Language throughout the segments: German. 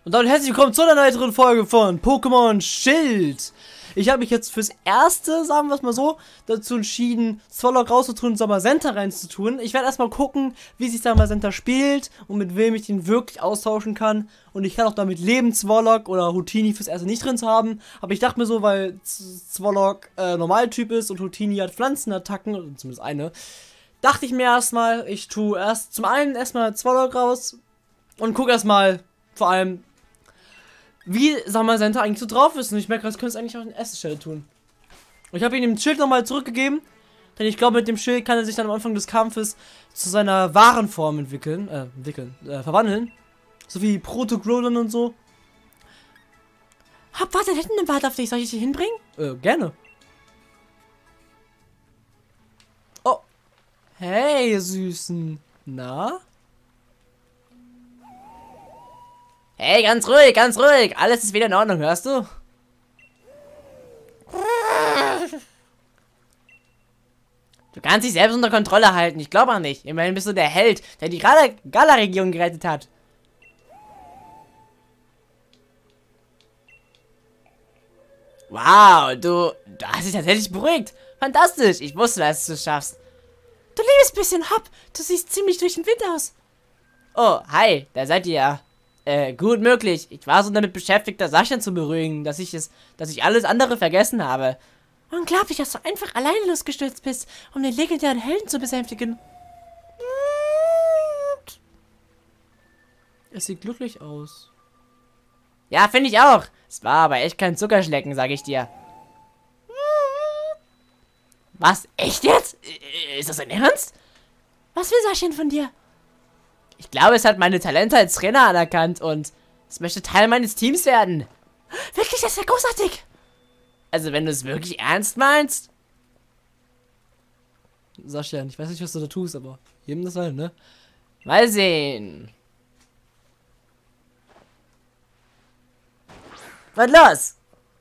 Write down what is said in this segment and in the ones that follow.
Und damit herzlich willkommen zu einer weiteren Folge von Pokémon Schild. Ich habe mich jetzt fürs erste, sagen wir es mal so, dazu entschieden, Zwolok rauszutun und Zamazenta reinzutun. Ich werde erstmal gucken, wie sich Zamazenta spielt und mit wem ich den wirklich austauschen kann. Und ich kann auch damit leben, Zwolok oder Houtini fürs erste nicht drin zu haben. Aber ich dachte mir so, weil Zwolok Normaltyp ist und Houtini hat Pflanzenattacken, oder zumindest eine, dachte ich mir erstmal, ich tue erst zum einen erstmal Zwolok raus und gucke erstmal vor allem, wie Zamazenta eigentlich so drauf ist. Und ich merke, das könnte es eigentlich auch an erster Stelle tun. Und ich habe ihm den Schild nochmal zurückgegeben. Denn ich glaube, mit dem Schild kann er sich dann am Anfang des Kampfes zu seiner wahren Form verwandeln. So wie Proto-Groudon und so. Warte, da hinten im Wald auf dich. Soll ich dich hinbringen? Gerne. Oh. Hey, ihr Süßen. Na? Hey, ganz ruhig, ganz ruhig. Alles ist wieder in Ordnung, hörst du? Du kannst dich selbst unter Kontrolle halten, ich glaube auch nicht. Immerhin bist du der Held, der die Galar-Region gerettet hat. Wow, du hast dich tatsächlich beruhigt. Fantastisch, ich wusste, dass du es schaffst. Du liebes bisschen Hopp, du siehst ziemlich durch den Wind aus. Oh, hi, da seid ihr ja. Gut möglich. Ich war so damit beschäftigt, das Sascha zu beruhigen, dass ich alles andere vergessen habe. Unglaublich, dass du einfach alleine losgestürzt bist, um den legendären Helden zu besänftigen. Es sieht glücklich aus. Ja, finde ich auch. Es war aber echt kein Zuckerschlecken, sag ich dir. Was? Echt jetzt? Ist das dein Ernst? Was will Sascha von dir? Ich glaube, es hat meine Talente als Trainer anerkannt und es möchte Teil meines Teams werden. Wirklich, das ist ja großartig. Also, wenn du es wirklich ernst meinst? Sascha, ich weiß nicht, was du da tust, aber jedem das halt, ne? Mal sehen. Was los?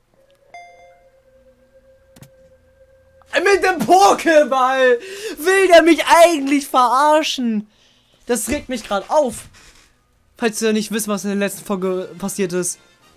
Mit dem Pokéball will der mich eigentlich verarschen. Das regt mich gerade auf. Falls ihr nicht wisst, was in der letzten Folge passiert ist.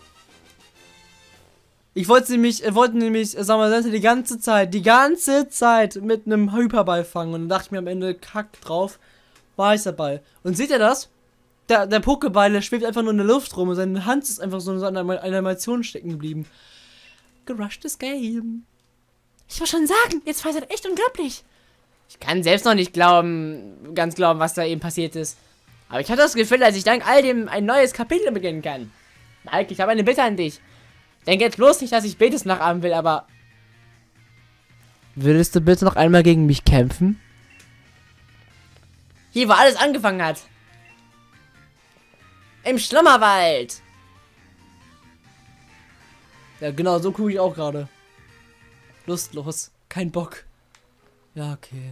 Ich wollte nämlich Zamazenta die ganze Zeit mit einem Hyperball fangen. Und dann dachte ich mir am Ende, kack drauf, war ich dabei. Und seht ihr das? Der Pokéball, der schwebt einfach nur in der Luft rum und seine Hand ist einfach so in einer Animation stecken geblieben. Gerushtes Game. Ich muss schon sagen, jetzt war es halt echt unglaublich. Ich kann selbst noch nicht ganz glauben, was da eben passiert ist. Aber ich hatte das Gefühl, dass ich dank all dem ein neues Kapitel beginnen kann. Mike, ich habe eine Bitte an dich. Denke jetzt bloß nicht, dass ich Betis nachahmen will, aber... Würdest du bitte noch einmal gegen mich kämpfen? Hier, wo alles angefangen hat. Im Schlummerwald. Ja, genau, so gucke ich auch gerade. Lustlos. Kein Bock. Ja, okay.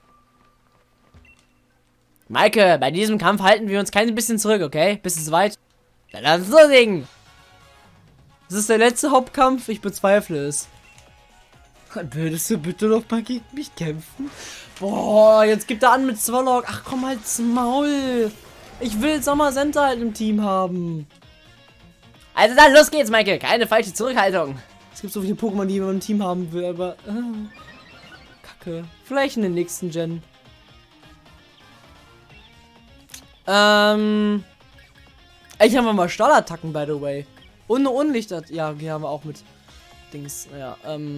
Maike, bei diesem Kampf halten wir uns kein bisschen zurück, okay? Bis es weit. Dann lass uns loslegen. Das ist der letzte Hauptkampf, ich bezweifle es. Würdest du bitte noch mal gegen mich kämpfen? Boah, jetzt gibt er an mit Zwolok. Ach komm, halt's Maul. Ich will Zamazenta halt im Team haben. Also dann, los geht's, Maike. Keine falsche Zurückhaltung. Es gibt so viele Pokémon, die man im Team haben will, aber... Kacke. Vielleicht in den nächsten Gen. Ich habe mal Stahlattacken, by the way. Und eine Unlichter. Ja, die haben wir auch mit Dings. Ja,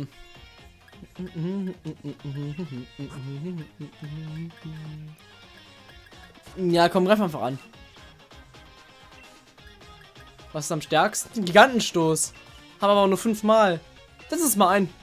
ja, komm, greif einfach an. Was ist am stärksten? Gigantenstoß. Haben aber auch nur 5 Mal. Das ist mal ein.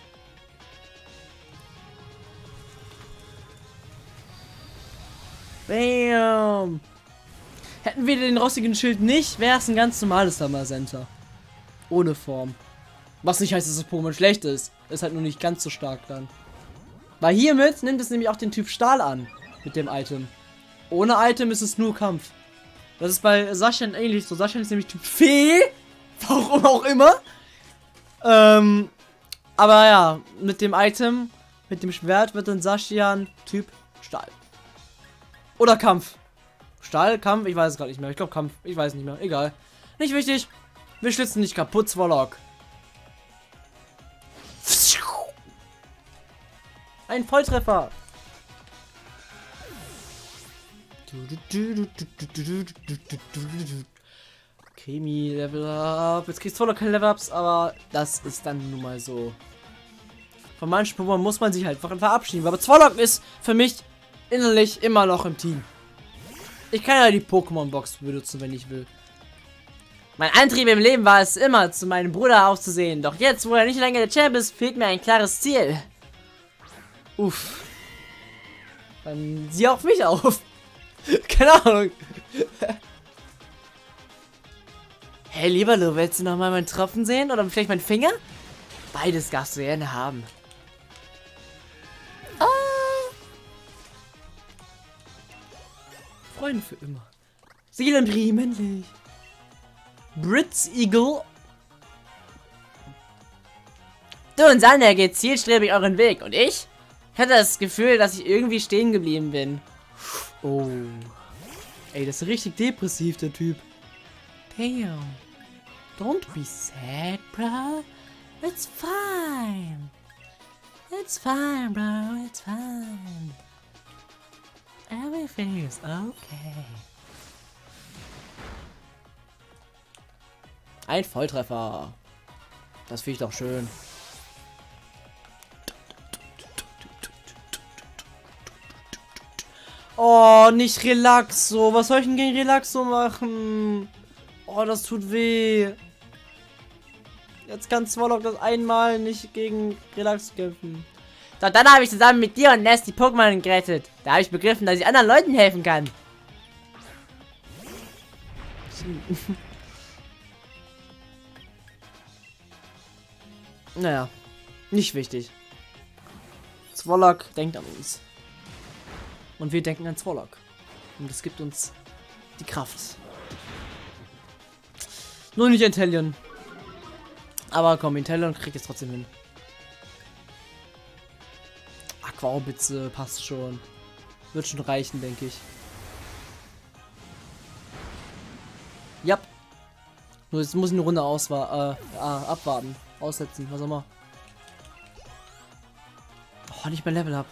Bam. Hätten wir den rostigen Schild nicht, wäre es ein ganz normales Zamazenta. Ohne Form. Was nicht heißt, dass das Pokémon schlecht ist. Ist halt nur nicht ganz so stark dann. Weil hiermit nimmt es nämlich auch den Typ Stahl an. Mit dem Item. Ohne Item ist es nur Kampf. Das ist bei Sascha ähnlich so. Sascha ist nämlich Typ Fee. Warum auch immer. Aber ja, mit dem Item, mit dem Schwert wird dann Sascha Typ Stahl. Oder Kampf. Stahl, Kampf, ich weiß es gerade nicht mehr. Ich glaube Kampf, ich weiß nicht mehr. Egal. Nicht wichtig. Wir schlitzen nicht kaputt, Zwolok. Ein Volltreffer. Chemie, Level Up. Jetzt kriegst du noch keine Level Ups, aber das ist dann nun mal so. Von manchen Pokémon muss man sich halt verabschieden. Aber Zwolok ist für mich innerlich immer noch im Team. Ich kann ja die Pokémon-Box benutzen, wenn ich will. Mein Antrieb im Leben war es immer, zu meinem Bruder aufzusehen. Doch jetzt, wo er nicht länger der Champ ist, fehlt mir ein klares Ziel. Uff. Dann sieh auf mich auf. Keine Ahnung. Hey, lieber Lu, willst du nochmal meinen Tropfen sehen? Oder vielleicht meinen Finger? Beides darfst du gerne haben. Ah. Freunde für immer. Seelenbrie, männlich. Britz Eagle. Du und Sander geht zielstrebig euren Weg. Und ich? Ich hatte das Gefühl, dass ich irgendwie stehen geblieben bin. Oh. Ey, das ist richtig depressiv, der Typ. Damn. Don't be sad, bro. It's fine. It's fine, bro. It's fine. Everything is okay. Ein Volltreffer. Das finde ich doch schön. Oh, nicht Relaxo. Was soll ich denn gegen Relaxo machen? Oh, das tut weh. Jetzt kann Zwolok das einmal nicht gegen Relaxo kämpfen. Doch dann habe ich zusammen mit dir und Ness die Pokémon gerettet. Da habe ich begriffen, dass ich anderen Leuten helfen kann. Naja, nicht wichtig. Zwolok denkt an uns. Und wir denken an Zwolok. Und es gibt uns die Kraft. Nur nicht Inteleon. Aber komm, Inteleon kriegt es trotzdem hin. Aquaorbitze passt schon. Wird schon reichen, denke ich. Ja. Nur jetzt muss ich eine Runde abwarten. Aussetzen, was auch immer. Oh, nicht mehr Level Up.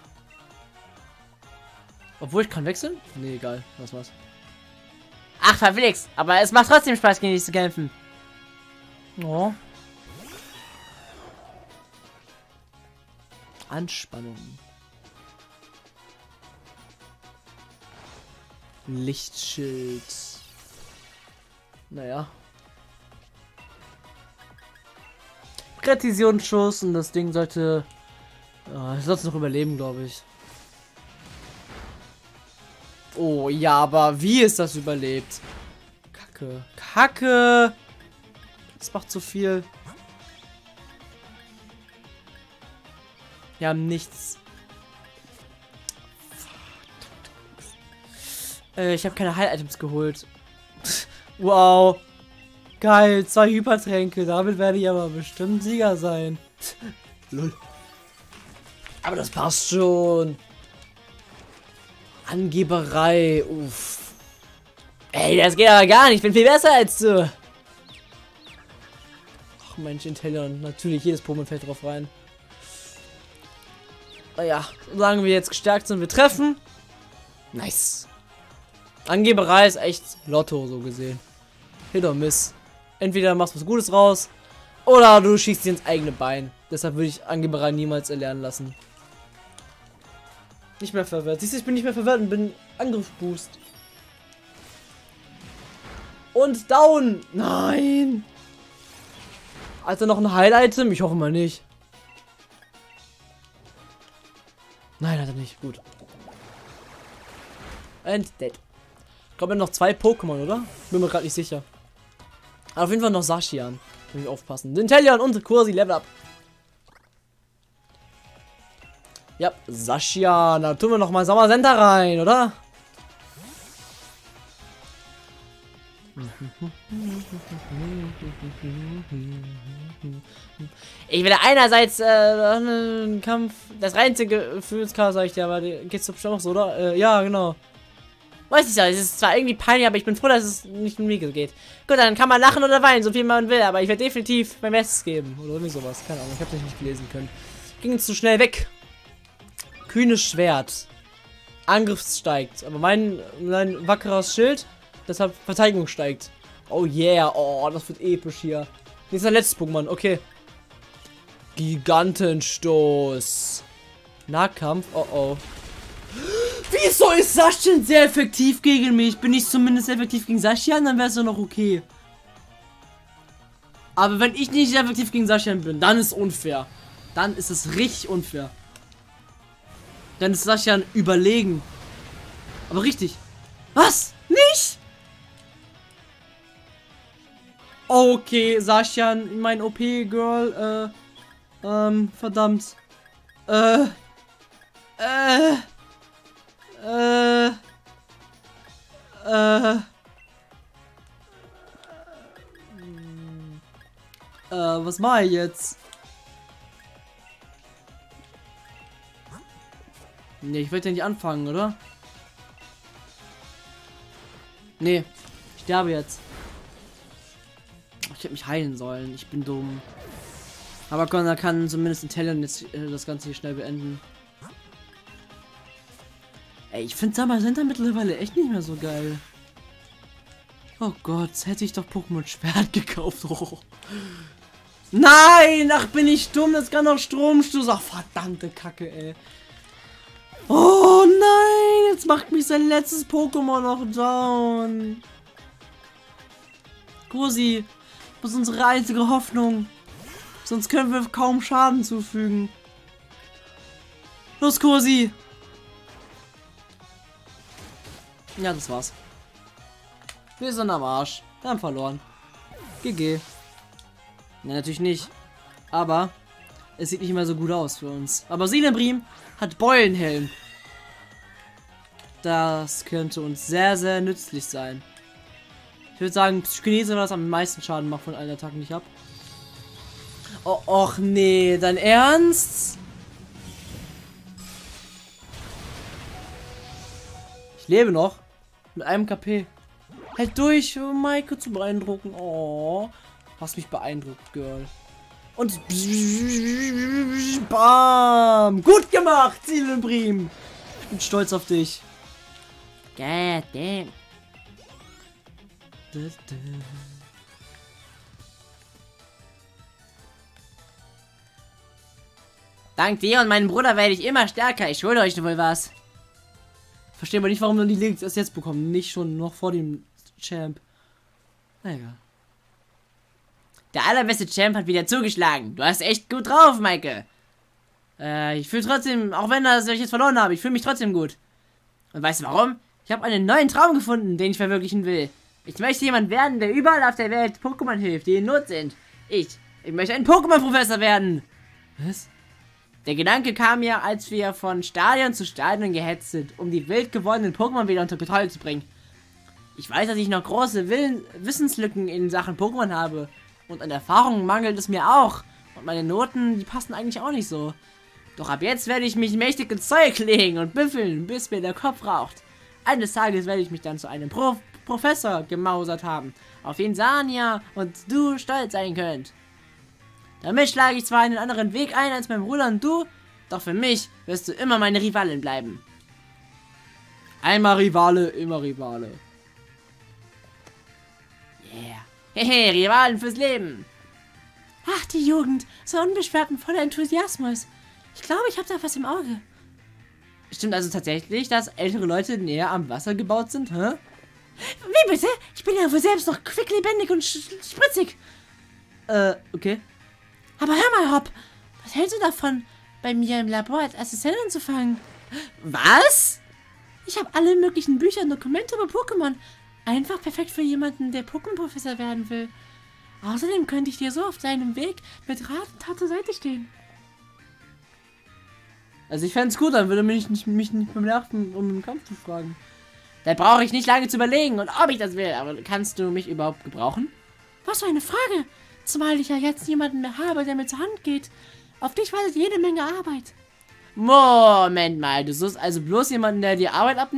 Obwohl ich kann wechseln? Nee, egal. Was war's? Ach, verflixt. Aber es macht trotzdem Spaß, gegen dich zu kämpfen. Oh. Anspannung. Lichtschild. Naja. Präzisionsschuss und das Ding sollte noch überleben, glaube ich. Oh ja, aber wie ist das überlebt? Kacke. Kacke! Das macht zu viel. Wir haben nichts. Ich habe keine Heil-Items geholt. Wow. Geil, 2 Hypertränke. Damit werde ich aber bestimmt Sieger sein. Lol. Aber das passt schon. Angeberei. Uff. Ey, das geht aber gar nicht. Ich bin viel besser als du. Ach Mensch, Inteleon. Natürlich, jedes Pokémon fällt drauf rein. Naja, solange wir jetzt gestärkt sind, wir treffen. Nice. Angeberei ist echt Lotto, so gesehen. Hit or miss. Entweder machst du was Gutes raus, oder du schießt dir ins eigene Bein. Deshalb würde ich Angeberei niemals erlernen lassen. Nicht mehr verwirrt. Siehst du, ich bin nicht mehr verwirrt und bin Angriffsboost. Und down. Nein. Also noch ein Heil-Item? Ich hoffe mal nicht. Nein, hat er nicht. Gut. And dead. Ich glaube, noch 2 Pokémon, oder? Bin mir gerade nicht sicher. Aber auf jeden Fall noch Sashian. Muss ich aufpassen. Inteleon und Kursi Level Up. Ja, Sashian. Da tun wir noch mal Sommersenta rein, oder? Ich will einerseits einen Kampf, das reinste Gefühlschaos, sag ich dir, aber geht's doch bestimmt noch so, oder? Ja, genau. Weiß ich ja, es ist zwar irgendwie peinlich, aber ich bin froh, dass es nicht um mich geht. Gut, dann kann man lachen oder weinen, so viel man will, aber ich werde definitiv mein Bestes geben. Oder irgendwie sowas, keine Ahnung, ich habe das nicht gelesen können. Ging zu schnell weg. Kühnes Schwert. Angriff steigt, aber mein wackeres Schild, deshalb Verteidigung steigt. Oh yeah, oh, das wird episch hier. Das ist der letzte Pokémon, okay. Gigantenstoß. Nahkampf, oh oh. Wieso ist Zacian sehr effektiv gegen mich? Bin ich zumindest effektiv gegen Zacian, dann wäre es doch noch okay. Aber wenn ich nicht effektiv gegen Zacian bin, dann ist es unfair. Dann ist es richtig unfair. Dann ist Zacian überlegen. Aber richtig. Was? Nicht? Okay, Zacian, mein OP-Girl, verdammt. Was mache ich jetzt? Nee, ich will ja nicht anfangen, oder? Nee, ich sterbe jetzt. Ich hätte mich heilen sollen, ich bin dumm. Aber Connor kann zumindest in Talon jetzt das Ganze hier schnell beenden. Ey, ich finde Summer Center mittlerweile echt nicht mehr so geil. Oh Gott, hätte ich doch Pokémon Schwert gekauft. Oh. Nein, ach bin ich dumm, das kann doch Stromstoß. Ach verdammte Kacke, ey. Oh nein, jetzt macht mich sein letztes Pokémon noch down. Cosi, das ist unsere einzige Hoffnung. Sonst können wir kaum Schaden zufügen. Los, Cosi. Ja, das war's. Wir sind am Arsch. Wir haben verloren. GG. Ja, natürlich nicht. Aber es sieht nicht immer so gut aus für uns. Aber Silembrim hat Beulenhelm. Das könnte uns sehr, sehr nützlich sein. Ich würde sagen, Psychokinese, was am meisten Schaden macht von allen Attacken, die ich habe. Oh, och nee, dein Ernst? Ich lebe noch. Mit einem KP. Halt durch, um Maike zu beeindrucken. Oh, hast mich beeindruckt, Girl. Und bam! Gut gemacht, Silembrim! Ich bin stolz auf dich. God damn. Dank dir und meinem Bruder werde ich immer stärker. Ich schulde euch wohl was. Verstehe aber nicht, warum man die Links erst jetzt bekommen. Nicht schon noch vor dem Champ. Na egal. Der allerbeste Champ hat wieder zugeschlagen. Du hast echt gut drauf, Maike. Ich fühle trotzdem, auch wenn ich jetzt verloren habe, ich fühle mich trotzdem gut. Und weißt du warum? Ich habe einen neuen Traum gefunden, den ich verwirklichen will. Ich möchte jemand werden, der überall auf der Welt Pokémon hilft, die in Not sind. Ich möchte ein Pokémon-Professor werden. Was? Der Gedanke kam mir, als wir von Stadion zu Stadion gehetzt sind, um die wild gewordenen Pokémon wieder unter Kontrolle zu bringen. Ich weiß, dass ich noch große Wissenslücken in Sachen Pokémon habe. Und an Erfahrung mangelt es mir auch. Und meine Noten, die passen eigentlich auch nicht so. Doch ab jetzt werde ich mich mächtig ins Zeug legen und büffeln, bis mir der Kopf raucht. Eines Tages werde ich mich dann zu einem Professor gemausert haben, auf den Sania und du stolz sein könnt. Damit schlage ich zwar einen anderen Weg ein als mein Bruder und du, doch für mich wirst du immer meine Rivalin bleiben. Einmal Rivale, immer Rivale. Yeah. Hehe, Rivalen fürs Leben. Ach, die Jugend, so unbeschwert und voller Enthusiasmus. Ich glaube, ich habe da was im Auge. Stimmt also tatsächlich, dass ältere Leute näher am Wasser gebaut sind, hä? Wie bitte? Ich bin ja wohl selbst noch quicklebendig und spritzig. Okay. Aber hör mal, Hopp, was hältst du davon, bei mir im Labor als Assistentin anzufangen? Was? Ich habe alle möglichen Bücher und Dokumente über Pokémon. Einfach perfekt für jemanden, der Pokémon-Professor werden will. Außerdem könnte ich dir so auf deinem Weg mit Rat und Tat zur Seite stehen. Also ich fände es gut, dann würde mich nicht mehr nerven, um im Kampf zu fragen. Da brauche ich nicht lange zu überlegen und ob ich das will. Aber kannst du mich überhaupt gebrauchen? Was für eine Frage. Zumal ich ja jetzt niemanden mehr habe, der mir zur Hand geht. Auf dich wartet jede Menge Arbeit. Moment mal, du suchst also bloß jemanden, der dir Arbeit abnimmt?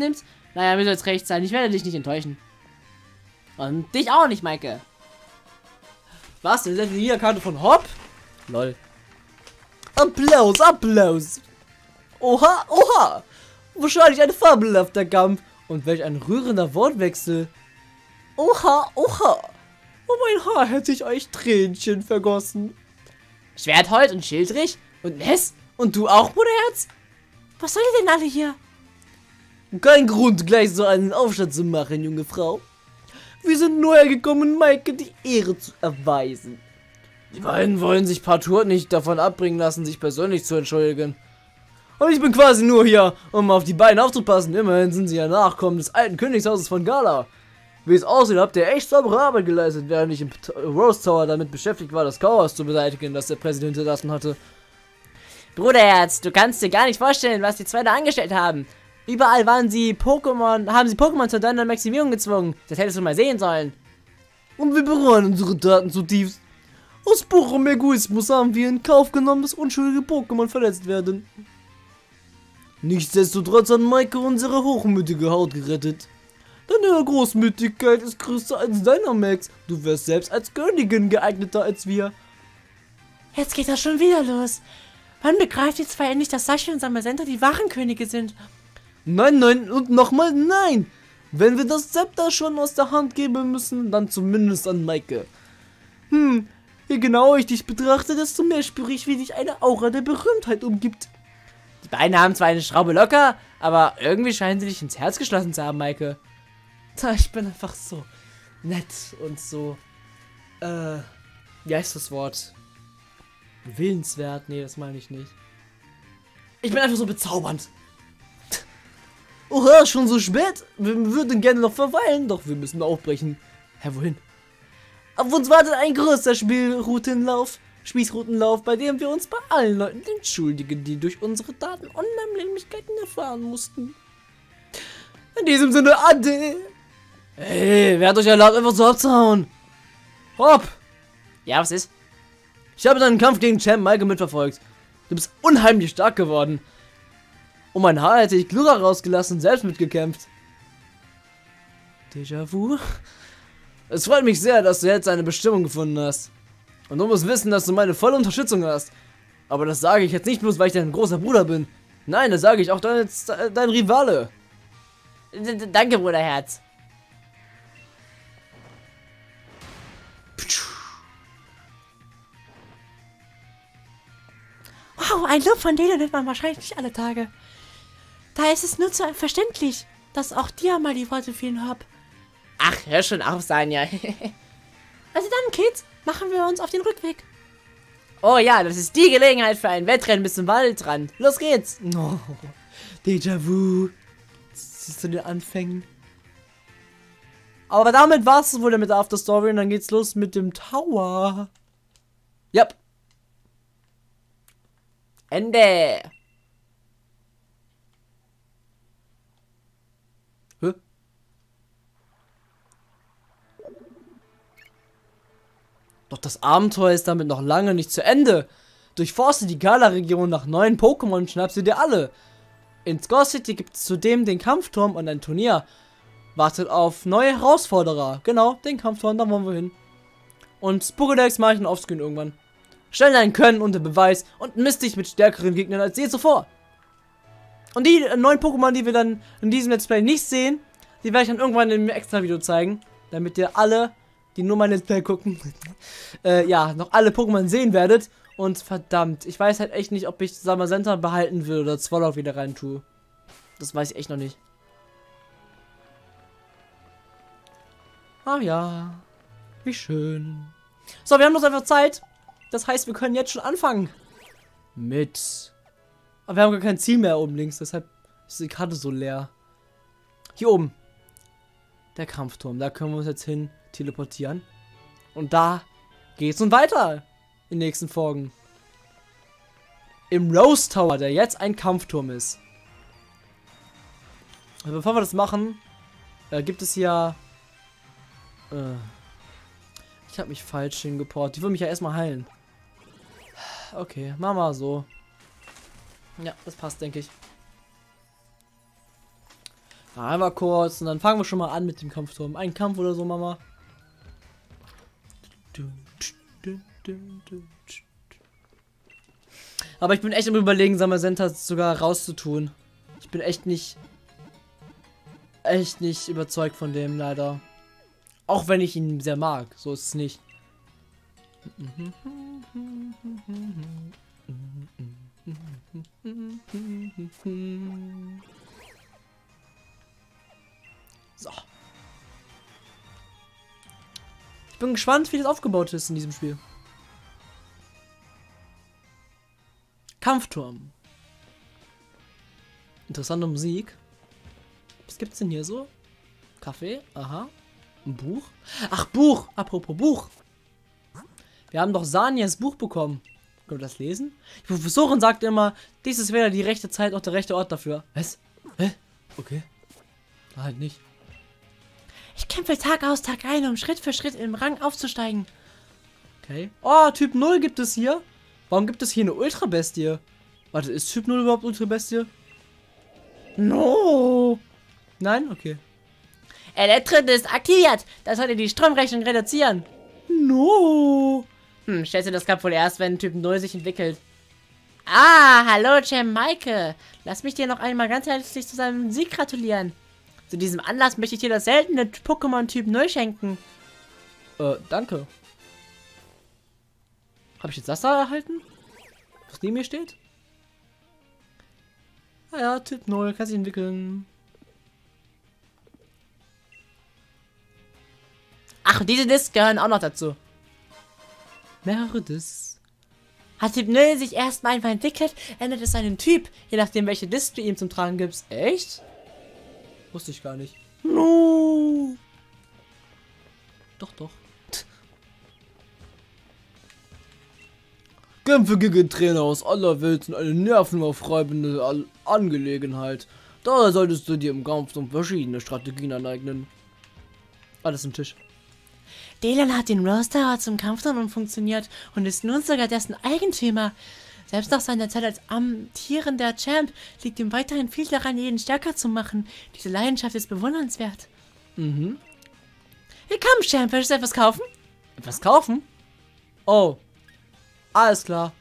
Naja, mir soll es recht sein. Ich werde dich nicht enttäuschen. Und dich auch nicht, Maike. Was? Das ist die Karte von Hopp? Lol. Applaus, Applaus. Oha, oha. Wahrscheinlich ein fabelhafter Kampf. Und welch ein rührender Wortwechsel. Oha, oha. Oh, mein Haar hätte sich euch Tränchen vergossen. Schwertholz und Schildrich und Ness? Und du auch, Bruderherz? Was soll ihr denn alle hier? Kein Grund, gleich so einen Aufstand zu machen, junge Frau. Wir sind nur hergekommen, Maike die Ehre zu erweisen. Die beiden wollen sich partout nicht davon abbringen lassen, sich persönlich zu entschuldigen. Und ich bin quasi nur hier, um auf die beiden aufzupassen. Immerhin sind sie ja Nachkommen des alten Königshauses von Gala. Wie es aussieht, habt ihr echt saubere Arbeit geleistet, während ich im Rose Tower damit beschäftigt war, das Chaos zu beseitigen, das der Präsident hinterlassen hatte. Bruderherz, du kannst dir gar nicht vorstellen, was die zwei da angestellt haben. Überall haben sie Pokémon zur deiner Maximierung gezwungen. Das hättest du mal sehen sollen. Und wir bereuen unsere Taten zutiefst. Aus purem Egoismus haben wir in Kauf genommen, dass unschuldige Pokémon verletzt werden. Nichtsdestotrotz hat Maike unsere hochmütige Haut gerettet. Deine Großmütigkeit ist größer als deiner, Max. Du wärst selbst als Königin geeigneter als wir. Jetzt geht das schon wieder los. Wann begreift ihr zwei endlich, dass Sashi und Samazenta die wahren Könige sind? Nein, nein und nochmal nein. Wenn wir das Zepter schon aus der Hand geben müssen, dann zumindest an Maike. Je genauer ich dich betrachte, desto mehr spüre ich, wie dich eine Aura der Berühmtheit umgibt. Die beiden haben zwar eine Schraube locker, aber irgendwie scheinen sie dich ins Herz geschlossen zu haben, Maike. Ich bin einfach so nett und so, wie heißt das Wort? Willenswert? Nee, das meine ich nicht. Ich bin einfach so bezaubernd. Oha, schon so spät? Wir würden gerne noch verweilen, doch wir müssen aufbrechen. Hä, wohin? Auf uns wartet ein größer Spießrutenlauf, bei dem wir uns bei allen Leuten entschuldigen, die durch unsere Taten Unannehmlichkeiten erfahren mussten. In diesem Sinne, Ade! Hey, wer hat euch erlaubt, einfach so abzuhauen? Hopp! Ja, was ist? Ich habe deinen Kampf gegen Champ Maike mitverfolgt. Du bist unheimlich stark geworden. Um mein Haar hätte ich Glura rausgelassen und selbst mitgekämpft. Déjà-vu? Es freut mich sehr, dass du jetzt eine Bestimmung gefunden hast. Und du musst wissen, dass du meine volle Unterstützung hast. Aber das sage ich jetzt nicht bloß, weil ich dein großer Bruder bin. Nein, das sage ich auch dein Rivale. Danke, Bruderherz. Wow, ein Lob von denen hört man wahrscheinlich nicht alle Tage. Da ist es nur zu verständlich, dass auch dir mal die Worte fehlen, Hopp. Ach, hör schon auf, Sanja. Also dann, Kids, machen wir uns auf den Rückweg. Oh ja, das ist die Gelegenheit für ein Wettrennen bis zum Waldrand. Los geht's. Oh, Déjà-vu. Zu den Anfängen. Aber damit war es wohl mit der After Story und dann geht's los mit dem Tower. Yep. Ende. Hä? Doch das Abenteuer ist damit noch lange nicht zu Ende. Durchforste die Gala-Region nach neuen Pokémon und schnapp sie dir alle. In Score City gibt es zudem den Kampfturm und ein Turnier. Wartet auf neue Herausforderer. Genau, den Kampfturm, da wollen wir hin. Und Pokédex mache ich dann offscreen irgendwann. Stell dein Können unter Beweis und misst dich mit stärkeren Gegnern als je zuvor. Und die neuen Pokémon, die wir dann in diesem Let's Play nicht sehen, die werde ich dann irgendwann in einem extra Video zeigen, damit ihr alle, die nur mein Let's Play gucken, ja, noch alle Pokémon sehen werdet. Und verdammt, ich weiß halt echt nicht, ob ich Samazenta behalten will oder Swallow wieder rein tue. Das weiß ich echt noch nicht. Ah ja, wie schön. So, wir haben noch einfach Zeit. Das heißt, wir können jetzt schon anfangen. Aber wir haben gar kein Ziel mehr oben links, deshalb ist die Karte so leer. Hier oben. Der Kampfturm, da können wir uns jetzt hin teleportieren. Und da geht's nun weiter. In den nächsten Folgen. Im Rose Tower, der jetzt ein Kampfturm ist. Also bevor wir das machen, gibt es ja... ich habe mich falsch hingeportet. Die will mich ja erstmal heilen. Okay, machen wir so. Ja, das passt, denke ich. Einmal kurz und dann fangen wir schon mal an mit dem Kampfturm. Ein Kampf oder so, Mama. Aber ich bin echt am Überlegen, Samazenta sogar rauszutun. Ich bin echt nicht überzeugt von dem, leider. Auch wenn ich ihn sehr mag, so ist es nicht. So. Ich bin gespannt, wie das aufgebaut ist in diesem Spiel. Kampfturm. Interessante Musik. Was gibt's denn hier so? Kaffee, aha. Ein Buch. Ach, Buch. Apropos Buch. Wir haben doch Sanias Buch bekommen. Können wir das lesen? Die Professorin sagt immer, dies ist weder die rechte Zeit noch der rechte Ort dafür. Was? Hä? Okay. Halt nicht. Ich kämpfe Tag aus, Tag ein, um Schritt für Schritt im Rang aufzusteigen. Okay. Oh, Typ 0 gibt es hier. Warum gibt es hier eine Ultra-Bestie? Warte, ist Typ 0 überhaupt Ultra-Bestie? No. Nein? Okay. Elektrit ist aktiviert. Das sollte die Stromrechnung reduzieren. No. Stellst du das Cup wohl erst, wenn Typ 0 sich entwickelt. Ah, hallo Champ Maike. Lass mich dir noch einmal ganz herzlich zu seinem Sieg gratulieren. Zu diesem Anlass möchte ich dir das seltene Pokémon Typ 0 schenken. Danke. Habe ich jetzt das da erhalten? Was neben mir steht? Ah ja, Typ 0, kann sich entwickeln. Ach, diese Discs gehören auch noch dazu. Mehrere Discs. Hat Typ 0 sich erstmal einfach entwickelt, ändert es seinen Typ, je nachdem welche Disc du ihm zum Tragen gibst. Echt? Wusste ich gar nicht. No. Doch, doch. Kämpfe gegen Trainer aus aller Welt sind eine nervenaufreibende Angelegenheit. Daher solltest du dir im Kampf verschiedene Strategien aneignen. Alles im Tisch. Delan hat den Roster zum Kampfturm umfunktioniert und ist nun sogar dessen Eigentümer. Selbst nach seiner Zeit als amtierender Champ liegt ihm weiterhin viel daran, jeden stärker zu machen. Diese Leidenschaft ist bewundernswert. Mhm. Willkommen, Champ. Willst du etwas kaufen? Etwas kaufen? Oh. Alles klar.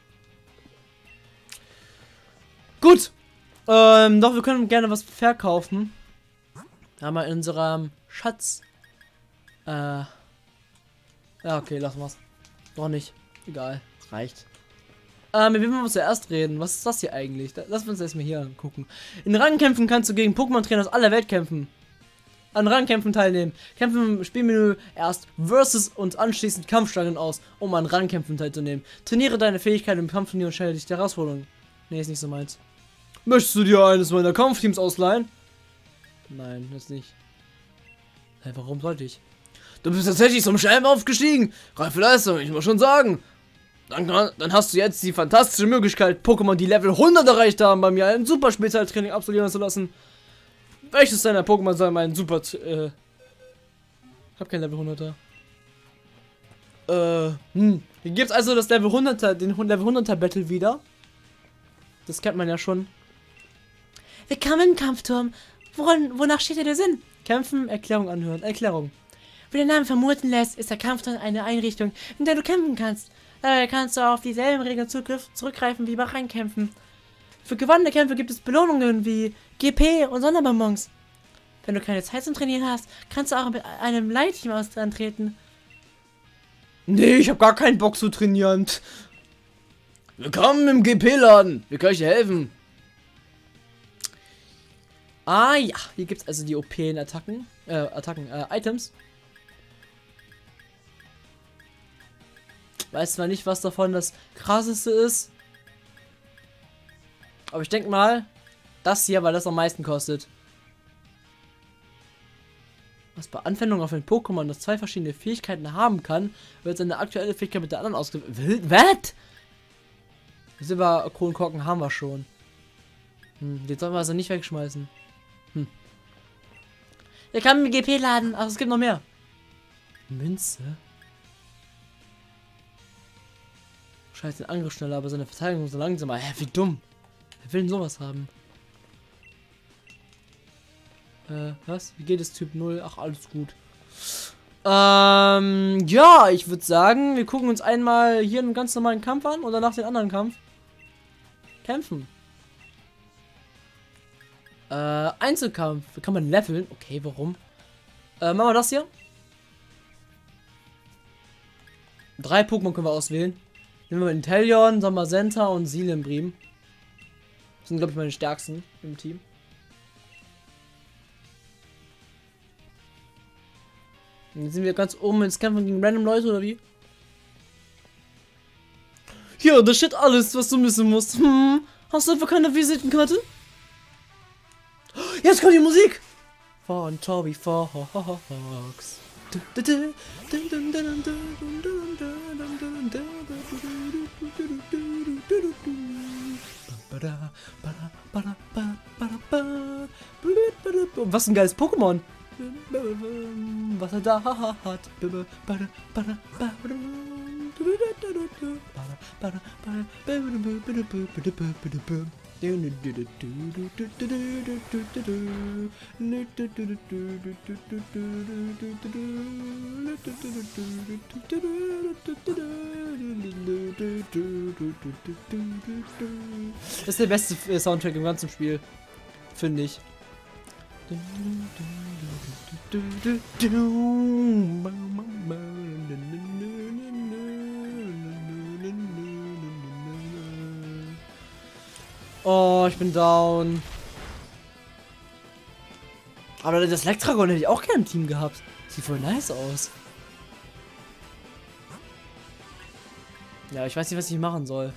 Gut. Doch, wir können gerne was verkaufen. Wir haben wir in unserem Schatz. Ja, okay, lassen wir's. Doch nicht. Egal. Reicht. Mit wem wollen wir zuerst reden? Was ist das hier eigentlich? Lass uns erstmal hier angucken. In Rangkämpfen kannst du gegen Pokémon-Trainer aus aller Welt kämpfen. An Rangkämpfen teilnehmen. Kämpfen im Spielmenü erst Versus und anschließend Kampfstangen aus, um an Rangkämpfen teilzunehmen. Trainiere deine Fähigkeit im Kampfturnier und stelle dich der Herausforderung. Nee, ist nicht so meins. Möchtest du dir eines meiner Kampfteams ausleihen? Nein, das nicht. Hey, warum sollte ich? Du bist tatsächlich zum Schelm aufgestiegen. Reife Leistung, ich muss schon sagen. Dann hast du jetzt die fantastische Möglichkeit, Pokémon, die Level 100 erreicht haben, bei mir ein super Spezialtraining absolvieren zu lassen. Welches deiner Pokémon soll mein super... Ich hab kein Level 100er. Hier gibt's also das Level 100er, den Level 100er Battle wieder. Das kennt man ja schon. Willkommen im Kampfturm. Wonach steht dir der Sinn? Kämpfen, Erklärung anhören. Erklärung. Wie der Name vermuten lässt, ist der Kampfturm eine Einrichtung, in der du kämpfen kannst. Dabei kannst du auf dieselben Regeln zurückgreifen wie bei Reinkämpfen. Für gewonnene Kämpfe gibt es Belohnungen wie GP und Sonderbonbons. Wenn du keine Zeit zum Trainieren hast, kannst du auch mit einem Leitteam antreten. Nee, ich habe gar keinen Bock zu trainieren. Willkommen im GP-Laden. Wie kann ich dir helfen? Ah ja, hier gibt es also die OP-Attacken. Items. Weiß zwar nicht, was davon das krasseste ist. Aber ich denke mal, das hier, weil das am meisten kostet. Was bei Anwendung auf ein Pokémon, das zwei verschiedene Fähigkeiten haben kann, wird seine aktuelle Fähigkeit mit der anderen ausgewählt. Was? Silber-Kronkorken haben wir schon. Den sollen wir also nicht wegschmeißen. Wir kann im GP-Laden, ach, es gibt noch mehr. Münze? Scheiße, den Angriff schneller, aber seine Verteidigung so langsamer. Hä, wie dumm. Wer will denn sowas haben? Was? Wie geht es Typ 0? Ach, alles gut. Ja, ich würde sagen, wir gucken uns einmal hier einen ganz normalen Kampf an oder nach den anderen Kampf. Kämpfen. Einzelkampf. Kann man leveln? Okay, warum? Machen wir das hier. 3 Pokémon können wir auswählen. Nehmen wir Inteleon, Zamazenta und Silembrim. Das sind, glaube ich, meine stärksten im Team. Und jetzt sind wir ganz oben ins Kämpfen gegen random Leute, oder wie? Ja, das steht alles, was du wissen musst. Hast du einfach keine Visitenkarte? Jetzt kommt die Musik! Von Toby Fox. Was ein geiles Pokémon! Was er da hat. Das ist der beste Soundtrack im ganzen Spiel, finde ich. Oh, ich bin down. Aber das Lektragon hätte ich auch gerne im Team gehabt. Sieht voll nice aus. Ja, ich weiß nicht, was ich machen soll.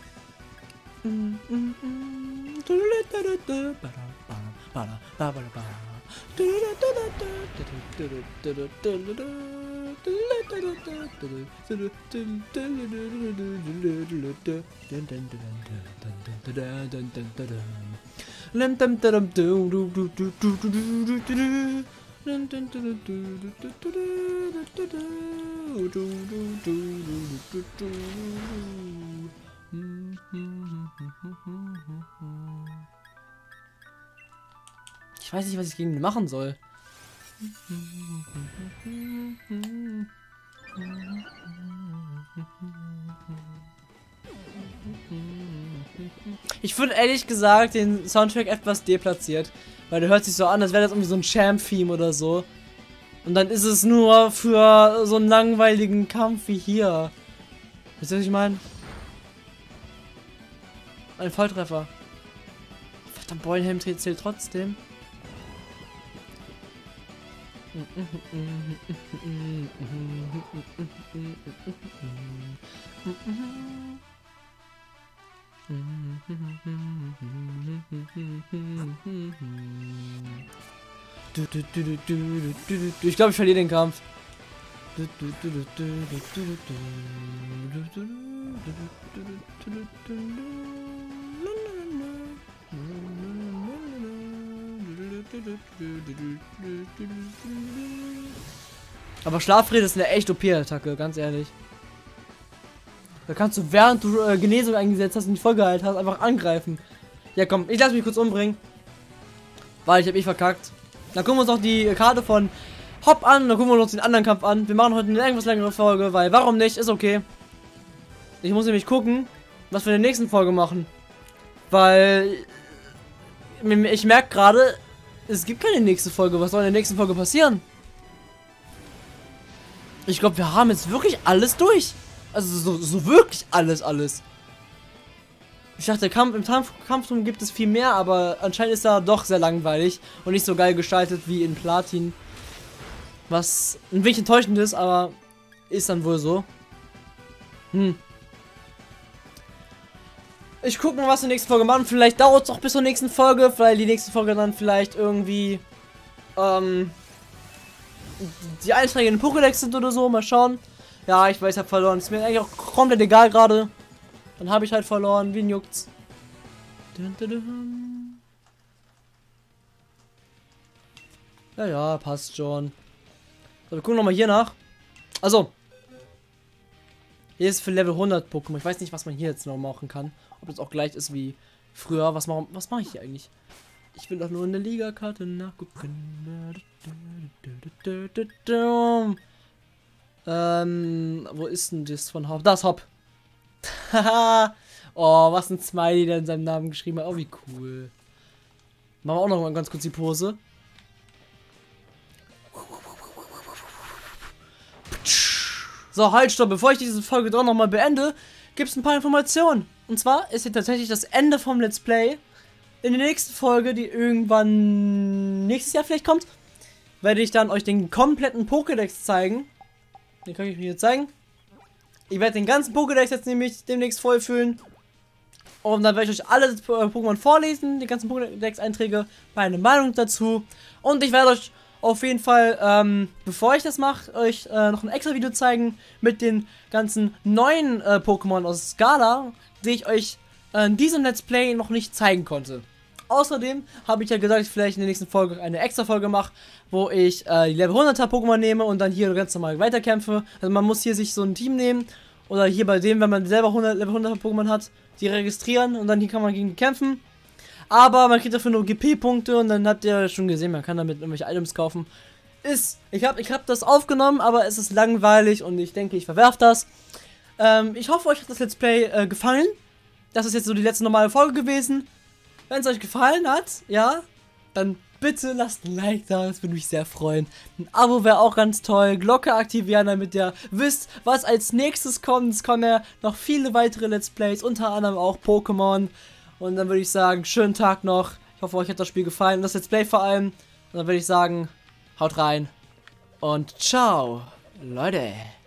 Ich weiß nicht, was ich gegen ihn machen soll. Ich finde ehrlich gesagt den Soundtrack etwas deplatziert, weil der hört sich so an, als wäre das irgendwie so ein Champ-Theme oder so. Und dann ist es nur für so einen langweiligen Kampf wie hier. Wisst ihr, was ich meine? Ein Volltreffer. Verdammt, Beulenhelm zählt trotzdem. Ich glaube, ich verliere den Kampf. Aber Schlafrede ist eine echt OP-Attacke, ganz ehrlich. Da kannst du, während du Genesung eingesetzt hast und die voll geheilt hast, einfach angreifen. Ja komm, ich lasse mich kurz umbringen. Weil ich habe verkackt. Dann gucken wir uns noch die Karte von Hop an, dann gucken wir uns den anderen Kampf an. Wir machen heute eine etwas längere Folge, weil warum nicht, ist okay. Ich muss nämlich gucken, was wir in der nächsten Folge machen. Weil ich merke gerade, es gibt keine nächste Folge. Was soll in der nächsten Folge passieren? Ich glaube, wir haben jetzt wirklich alles durch. Also so wirklich alles. Ich dachte, im Kampfturm gibt es viel mehr, aber anscheinend ist er doch sehr langweilig und nicht so geil gestaltet wie in Platin. Was ein wenig enttäuschend ist, aber ist dann wohl so. Ich gucke mal, was wir in der nächsten Folge machen. Vielleicht dauert es auch bis zur nächsten Folge, weil die nächste Folge dann vielleicht irgendwie die Einträge in den Pokédex sind oder so. Mal schauen. Ja, ich weiß, ich habe verloren. Ist mir eigentlich auch komplett egal gerade. Dann habe ich halt verloren. Wen juckt's? Ja, passt schon. So, wir gucken nochmal hier nach. Also. Hier ist für Level 100 Pokémon. Ich weiß nicht, was man hier jetzt noch machen kann. Ob das auch gleich ist wie früher. Was mache ich hier eigentlich? Ich will doch nur in der Liga-Karte nachgucken. Wo ist denn das von Hop? Das Hop. Haha. Oh, was ein Smiley, der in seinem Namen geschrieben hat. Oh, wie cool. Machen wir auch noch mal ganz kurz die Pose. So, halt, stopp. Bevor ich diese Folge doch nochmal beende, gibt es ein paar Informationen. Und zwar ist hier tatsächlich das Ende vom Let's Play. In der nächsten Folge, die irgendwann nächstes Jahr vielleicht kommt, werde ich dann euch den kompletten Pokédex zeigen. Den kann ich mir hier zeigen. Ich werde den ganzen Pokédex jetzt nämlich demnächst vollfüllen. Und dann werde ich euch alle Pokémon vorlesen, die ganzen Pokédex-Einträge, meine Meinung dazu. Und ich werde euch auf jeden Fall, bevor ich das mache, euch noch ein extra Video zeigen mit den ganzen neuen Pokémon aus Skala, die ich euch in diesem Let's Play noch nicht zeigen konnte. Außerdem habe ich ja gesagt, dass ich vielleicht in der nächsten Folge eine extra Folge mache, wo ich die Level 100er Pokémon nehme und dann hier ganz normal weiterkämpfe. Also man muss hier sich so ein Team nehmen oder hier bei dem, wenn man selber Level 100er Pokémon hat, die registrieren und dann hier kann man gegen die kämpfen. Aber man kriegt dafür nur GP-Punkte und dann habt ihr schon gesehen, man kann damit irgendwelche Items kaufen. Ich hab das aufgenommen, aber es ist langweilig und ich denke, ich verwerfe das. Ich hoffe, euch hat das Let's Play gefallen. Das ist jetzt so die letzte normale Folge gewesen. Wenn es euch gefallen hat, ja, dann bitte lasst ein Like da, das würde mich sehr freuen. Ein Abo wäre auch ganz toll, Glocke aktivieren, damit ihr wisst, was als nächstes kommt. Es kommen ja noch viele weitere Let's Plays, unter anderem auch Pokémon. Und dann würde ich sagen, schönen Tag noch. Ich hoffe, euch hat das Spiel gefallen, das Let's Play vor allem. Und dann würde ich sagen, haut rein und ciao, Leute.